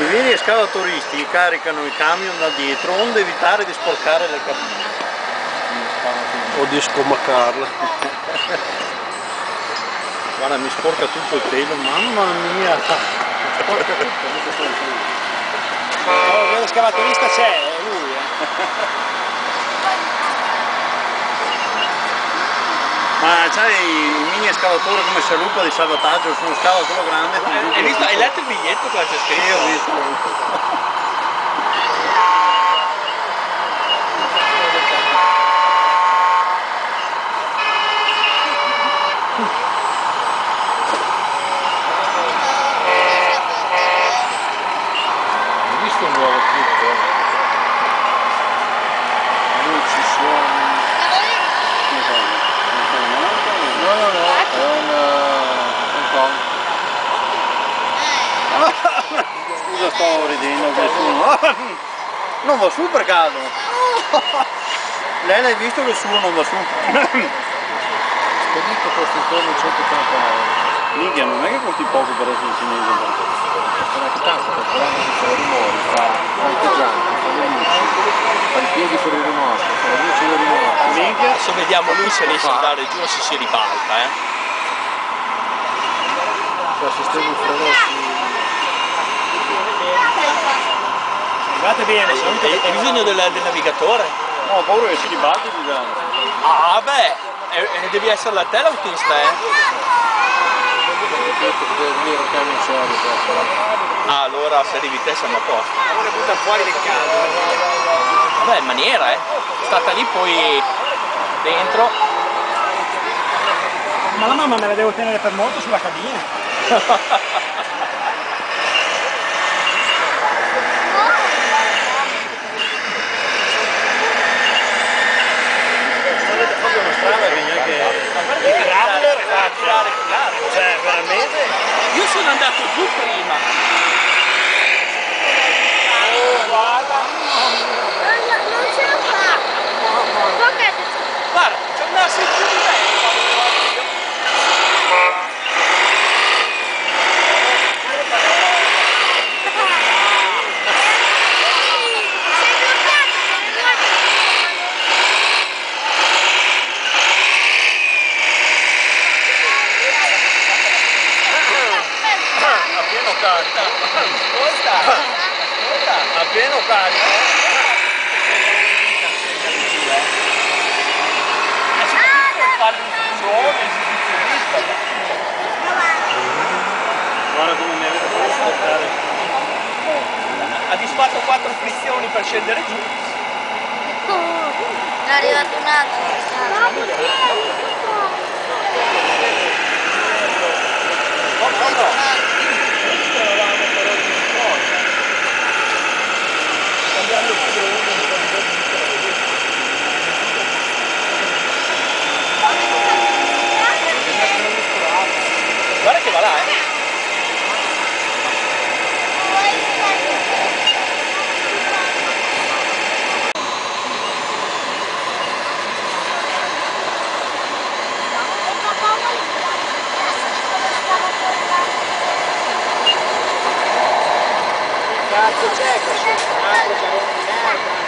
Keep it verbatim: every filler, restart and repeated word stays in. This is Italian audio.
mini escavatoristi caricano i camion da dietro onde evitare di sporcare le cabine o di scomaccarla. Guarda, mi sporca tutto il pelo, mamma mia, sporca tutto. Oh, l'escavatorista c'è, è lui, eh. Ma c'hai il mini escavatore come scialuppa di salvataggio su uno scavo quello grande? Hai visto? Hai letto il biglietto qua c'è scritto? Sì, ho visto. Hai visto un nuovo clip? Luci, suoni. No, no, no, è un, un con. Scusa, sto ridendo che suono. Non va su per caso. Lei l'hai visto che il suo non va su. Spedito costa intorno a centottanta euro. Minchia, non è che costi poco per essere cinese. Sarà che tanto per fare i rumori, fa i gianti, fa le luci, fa i piedi per il rimorso, fa le luci del rimorso. Minchia. Adesso vediamo lui se riesce ad andare giù o se si ribalta, eh. Cioè sistema infrarossi. Guardate bene, hai, hai bisogno del, del navigatore? No, ho paura che si ribalti di già. Ah beh, eh, eh, devi essere da te l'autista, eh. Ah, allora se arrivi te siamo a posto. Ora butta fuori del caso. Vabbè, in maniera, eh. È stata lì poi dentro. Ma la mamma me la devo tenere per molto sulla cabina. Proprio una strada che neanche il graveler fa tirare cioè veramente. Io sono andato giù prima. Oh, guarda. Non ce la fa. Guarda, c'è una sezione di me. A pieno carico. Ascolta, ascolta. A pieno carico. E soprattutto per fare l'infusione, l'esibizionista. Guarda come mi avete fatto ascoltare. Ha disfatto quattro frizioni per scendere giù. È arrivato un altro. Guarda che va là, eh. Cazzo c'è questo? Un altro carone di merda.